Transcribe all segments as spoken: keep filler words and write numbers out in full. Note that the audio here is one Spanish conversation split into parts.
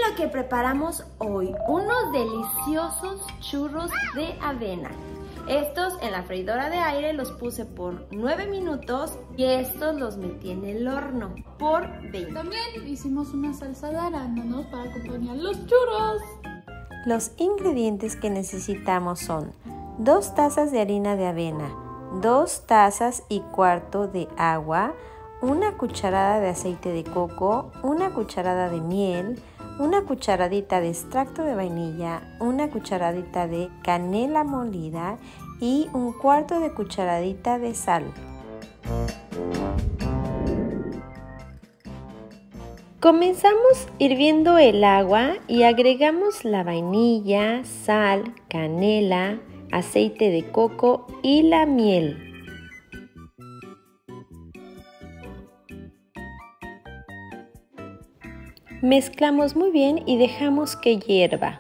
lo que preparamos hoy, unos deliciosos churros de avena. Estos en la freidora de aire los puse por nueve minutos y estos los metí en el horno por veinte. También hicimos una salsa de arándanos para acompañar los churros. Los ingredientes que necesitamos son dos tazas de harina de avena, dos tazas y cuarto de agua, una cucharada de aceite de coco, una cucharada de miel, una cucharadita de extracto de vainilla, una cucharadita de canela molida y un cuarto de cucharadita de sal. Comenzamos hirviendo el agua y agregamos la vainilla, sal, canela, aceite de coco y la miel. Mezclamos muy bien y dejamos que hierva.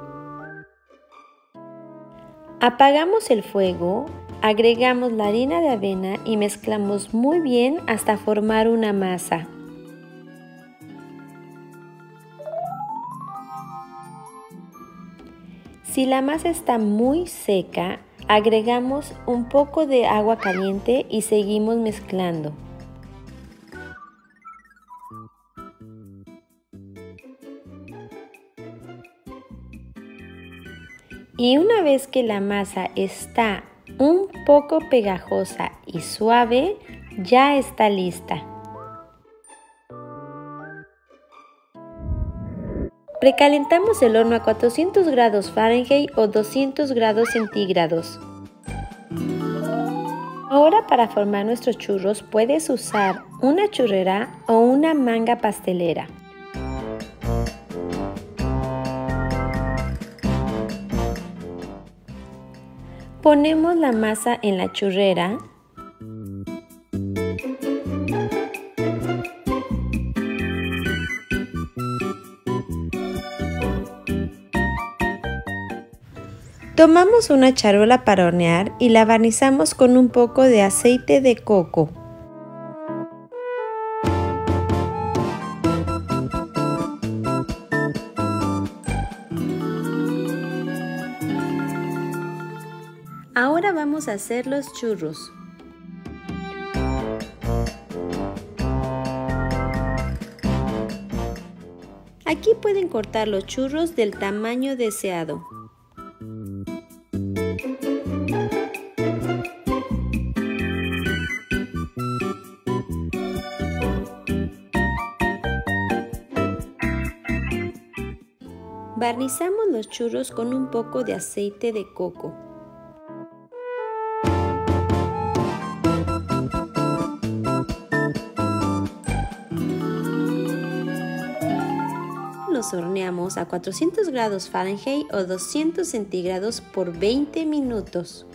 Apagamos el fuego, agregamos la harina de avena y mezclamos muy bien hasta formar una masa. Si la masa está muy seca, agregamos un poco de agua caliente y seguimos mezclando. Y una vez que la masa está un poco pegajosa y suave, ya está lista. Precalentamos el horno a cuatrocientos grados Fahrenheit o doscientos grados centígrados. Ahora para formar nuestros churros puedes usar una churrera o una manga pastelera. Ponemos la masa en la churrera. Tomamos una charola para hornear y la barnizamos con un poco de aceite de coco. Ahora vamos a hacer los churros. Aquí pueden cortar los churros del tamaño deseado. Barnizamos los churros con un poco de aceite de coco. Los horneamos a cuatrocientos grados Fahrenheit o doscientos centígrados por veinte minutos.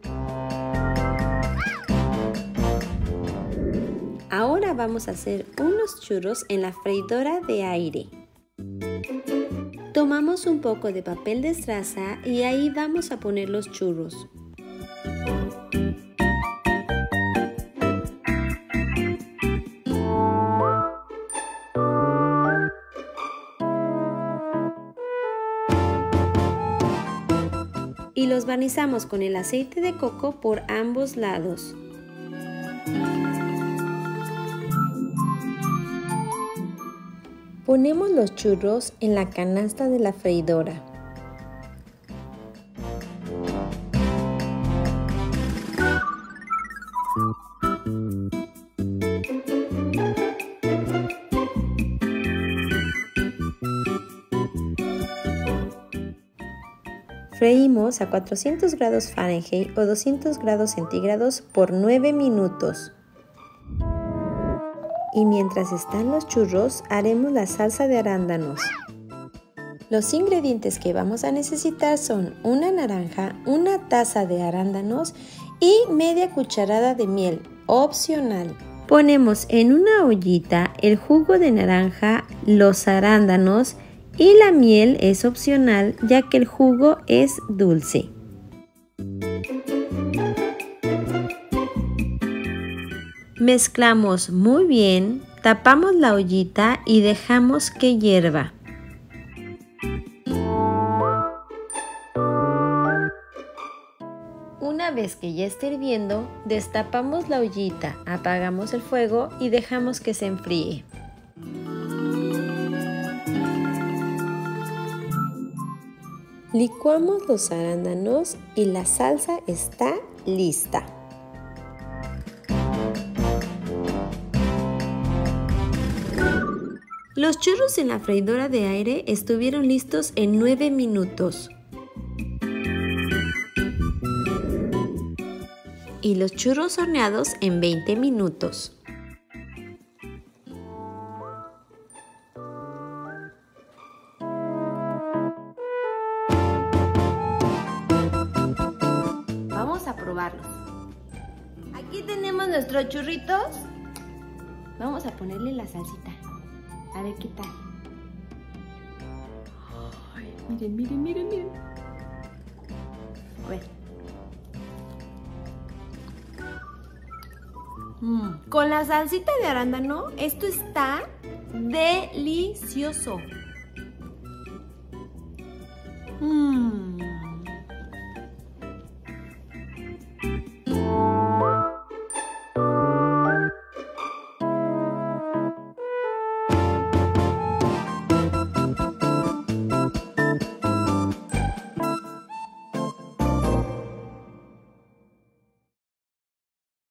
Ahora vamos a hacer unos churros en la freidora de aire. Tomamos un poco de papel de estraza y ahí vamos a poner los churros. Y los barnizamos con el aceite de coco por ambos lados. Ponemos los churros en la canasta de la freidora. Freímos a cuatrocientos grados Fahrenheit o doscientos grados centígrados por nueve minutos. Y mientras están los churros, haremos la salsa de arándanos. Los ingredientes que vamos a necesitar son una naranja, una taza de arándanos y media cucharada de miel, opcional. Ponemos en una ollita el jugo de naranja, los arándanos y la miel es opcional ya que el jugo es dulce. Mezclamos muy bien, tapamos la ollita y dejamos que hierva. Una vez que ya esté hirviendo, destapamos la ollita, apagamos el fuego y dejamos que se enfríe. Licuamos los arándanos y la salsa está lista. Los churros en la freidora de aire estuvieron listos en nueve minutos. Y los churros horneados en veinte minutos. Vamos a probarlos. Aquí tenemos nuestros churritos. Vamos a ponerle la salsita. A ver qué tal. Ay, miren, miren, miren, miren. A ver. Mm. Con la salsita de arándano, esto está delicioso. Mm.